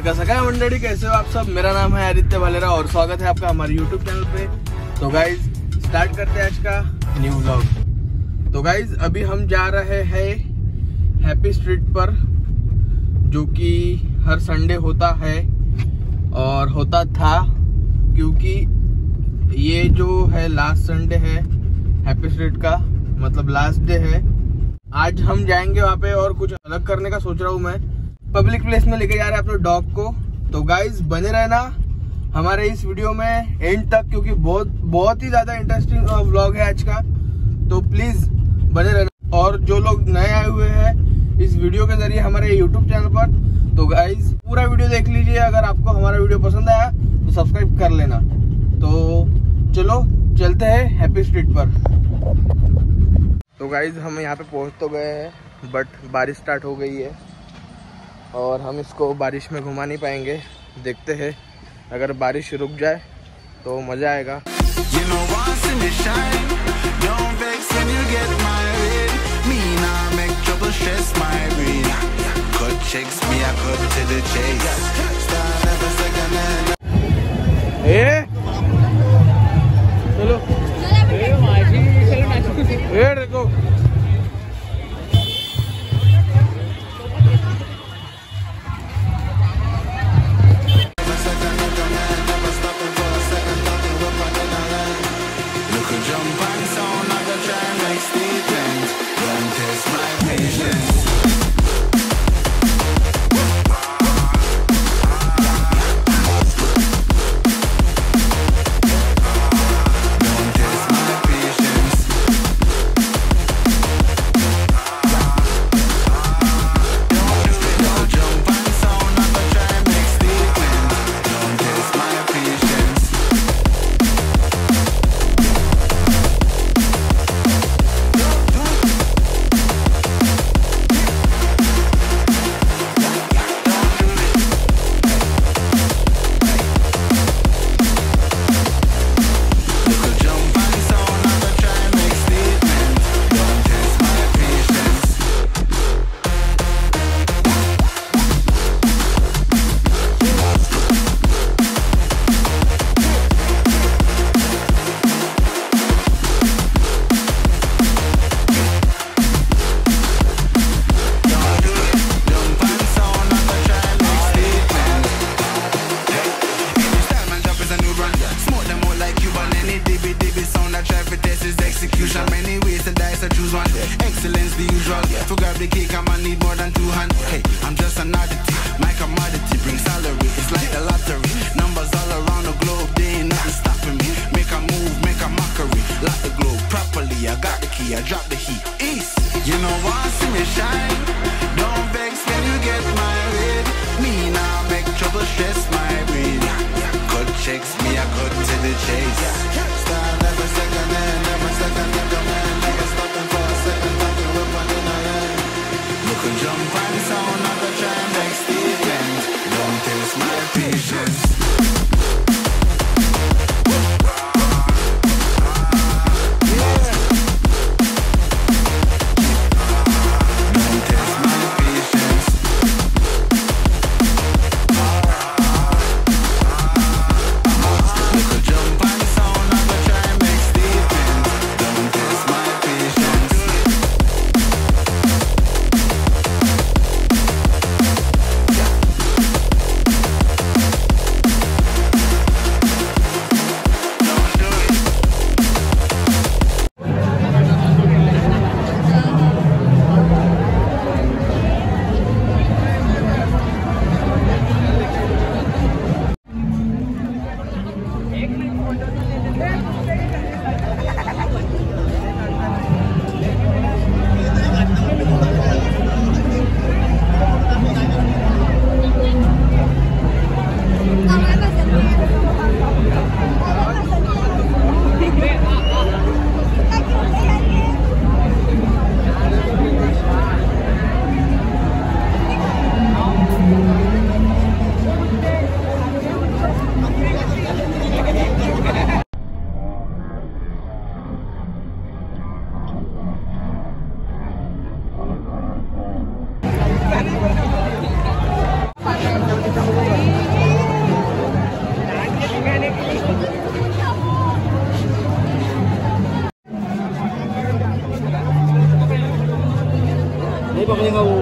सका मंडली, कैसे हो आप सब। मेरा नाम है आदित्य भालेरा और स्वागत है आपका हमारे YouTube चैनल पे। तो गाइज स्टार्ट करते हैं आज का न्यू व्लॉग। तो गाइज अभी हम जा रहे हैं हैप्पी स्ट्रीट पर, जो कि हर संडे होता है और होता था, क्योंकि ये जो है लास्ट संडे है हैप्पी स्ट्रीट का, मतलब लास्ट डे है। आज हम जाएंगे वहाँ पे और कुछ अलग करने का सोच रहा हूँ मैं। पब्लिक प्लेस में लेके जा रहे हैं अपने डॉग को। तो गाइज बने रहना हमारे इस वीडियो में एंड तक, क्योंकि बहुत ही ज्यादा इंटरेस्टिंग व्लॉग है आज का। तो प्लीज बने रहना। और जो लोग नए आए हुए हैं इस वीडियो के जरिए हमारे यूट्यूब चैनल पर, तो गाइज पूरा वीडियो देख लीजिए। अगर आपको हमारा वीडियो पसंद आया तो सब्सक्राइब कर लेना। तो चलो चलते हैं हैप्पी स्ट्रीट पर। तो गाइज हम यहाँ पे पहुँच तो गए हैं, बट बारिश स्टार्ट हो गई है और हम इसको बारिश में घुमा नहीं पाएंगे। देखते हैं, अगर बारिश रुक जाए तो मजा आएगा। चलो देखो many ways to dice, I choose one. Excellence the usual. To grab the cake, I'ma need more than two hands. Hey, I'm just an oddity. My commodity brings salary. It's like the lottery. Numbers all around the globe, they ain't nothing stopping me. Make a move, make a mockery. Lock the globe properly. I got the key, I drop the heat. East, you know want see me shine. Don't vex when you get married. Me now make trouble stress my brain. Cut checks, me I cut to the chase. Start never second hand, never second hand. Never stopping for a second, talking with one in a hand. Look and jump and sound. नहीं पकड़ेगा वो।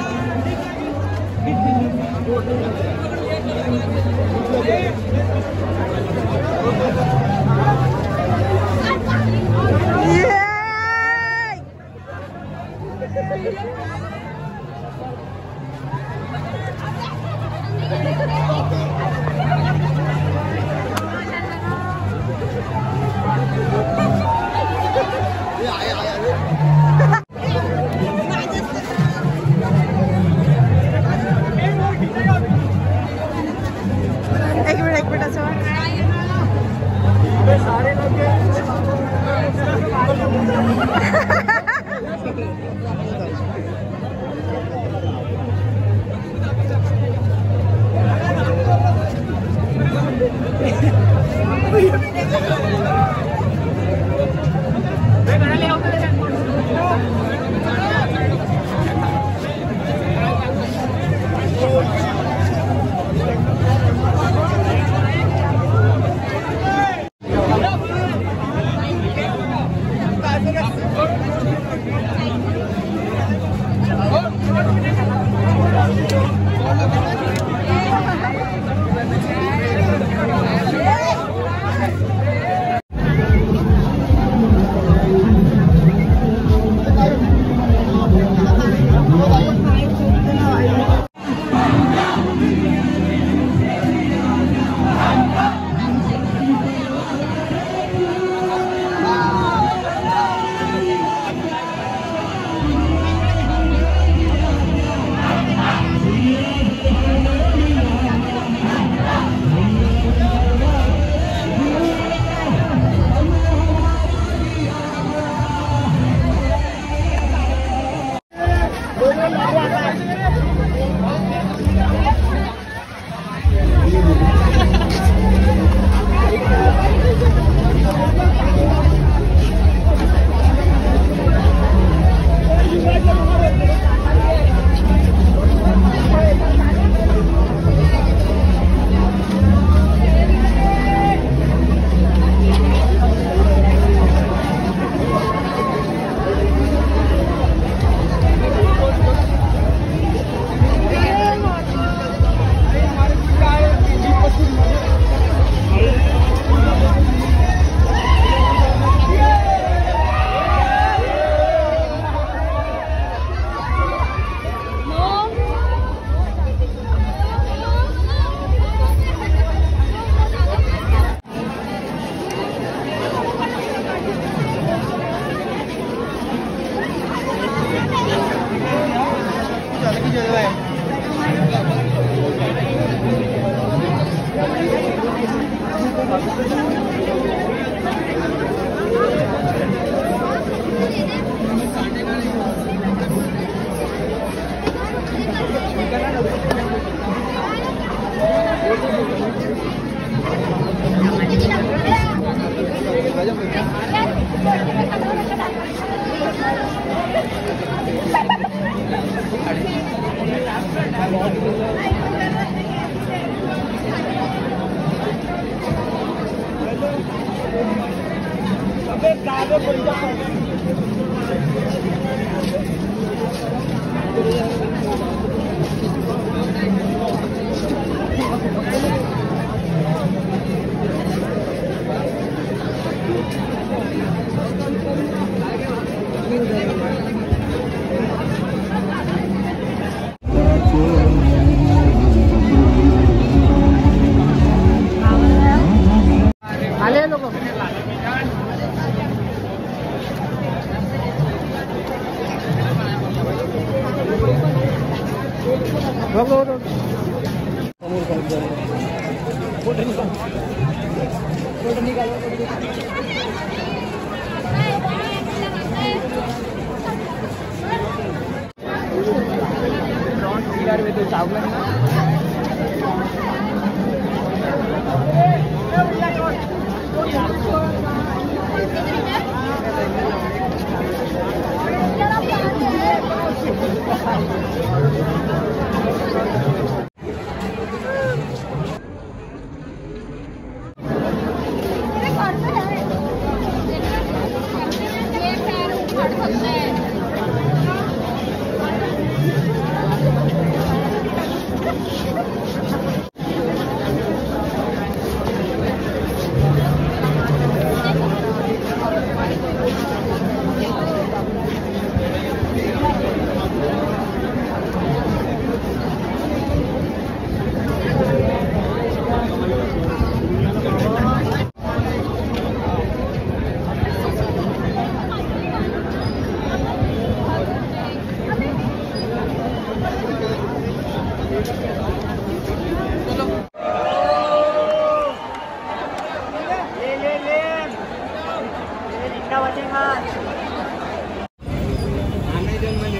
एक minute ऐसा सारे लोग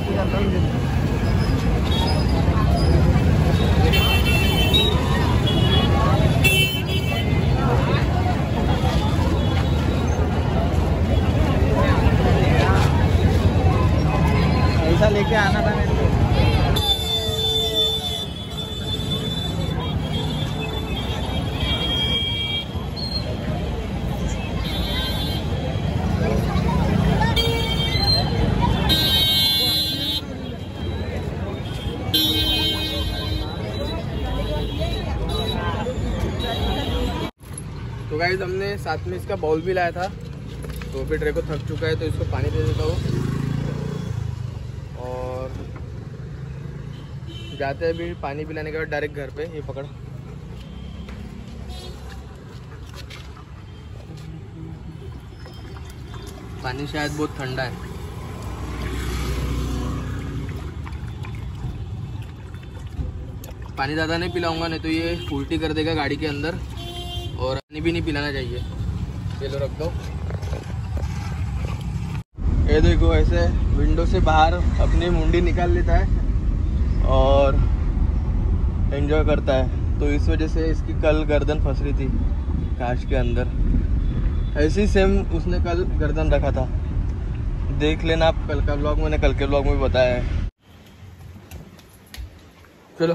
ऐसा लेके आना था मेरे को। तो गाइस हमने साथ में इसका बाउल भी लाया था, तो फिर ड्रेको थक चुका है तो इसको पानी दे देता हूँ और जाते हैं अभी पानी पिलाने के बाद डायरेक्ट घर पे। ये पकड़, पानी शायद बहुत ठंडा है। पानी ज़्यादा नहीं पिलाऊंगा, नहीं तो ये उल्टी कर देगा गाड़ी के अंदर, और पानी भी नहीं पिलाना चाहिए। ये लो रख दो। ये देखो ऐसे विंडो से बाहर अपनी मुंडी निकाल लेता है और एंजॉय करता है। तो इस वजह से इसकी कल गर्दन फंस रही थी कांच के अंदर। ऐसी सेम उसने कल गर्दन रखा था, देख लेना आप कल का व्लॉग, मैंने कल के व्लॉग में बताया है। चलो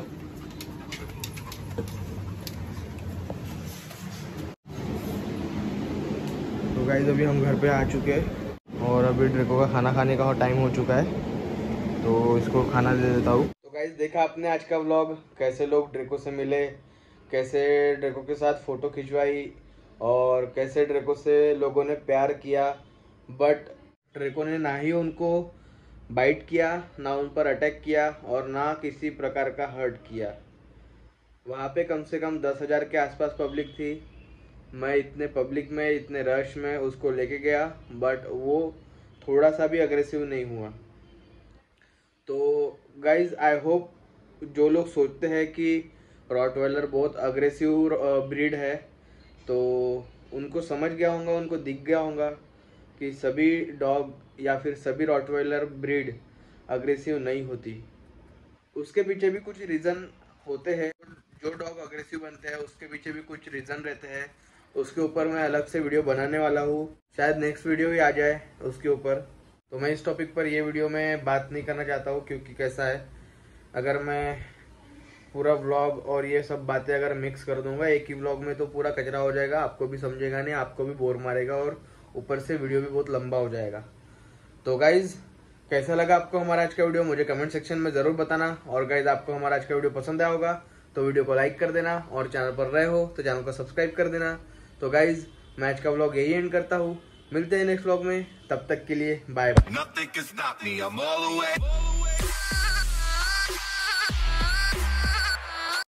तो गाइस अभी हम घर पे आ चुके हैं और अभी ड्रेको का खाना खाने का टाइम हो चुका है, तो इसको खाना दे देता हूँ। तो गाइस देखा आपने आज का व्लॉग, कैसे लोग ड्रेको से मिले, कैसे ड्रेको के साथ फ़ोटो खिंचवाई और कैसे ड्रेको से लोगों ने प्यार किया। बट ड्रेको ने ना ही उनको बाइट किया, ना उन पर अटैक किया और ना किसी प्रकार का हर्ट किया। वहाँ पे कम से कम 10,000 के आसपास पब्लिक थी। मैं इतने पब्लिक में, इतने रश में उसको लेके गया, बट वो थोड़ा सा भी अग्रेसिव नहीं हुआ। तो गाइज आई होप जो लोग सोचते हैं कि रॉटवेलर बहुत अग्रेसिव ब्रीड है, तो उनको समझ गया होगा, उनको दिख गया होगा कि सभी डॉग या फिर सभी रॉटवेलर ब्रीड अग्रेसिव नहीं होती। उसके पीछे भी कुछ रीज़न होते हैं। जो डॉग अग्रेसिव बनते हैं उसके पीछे भी कुछ रीज़न रहते हैं। उसके ऊपर मैं अलग से वीडियो बनाने वाला हूँ, शायद नेक्स्ट वीडियो ही आ जाए उसके ऊपर। तो मैं इस टॉपिक पर ये वीडियो में बात नहीं करना चाहता हूँ, क्योंकि कैसा है, अगर मैं पूरा व्लॉग और ये सब बातें अगर मिक्स कर दूंगा एक ही व्लॉग में तो पूरा कचरा हो जाएगा, आपको भी समझेगा नहीं, आपको भी बोर मारेगा और ऊपर से वीडियो भी बहुत लंबा हो जाएगा। तो गाइज कैसा लगा आपको हमारा आज का वीडियो, मुझे कमेंट सेक्शन में ज़रूर बताना। और गाइज आपको हमारा आज का वीडियो पसंद आया होगा तो वीडियो को लाइक कर देना, और चैनल पर रहे हो तो चैनल को सब्सक्राइब कर देना। तो गाइज मैं आज का व्लॉग यही एंड करता हूँ, मिलते हैं नेक्स्ट व्लॉग में, तब तक के लिए बाय बाय।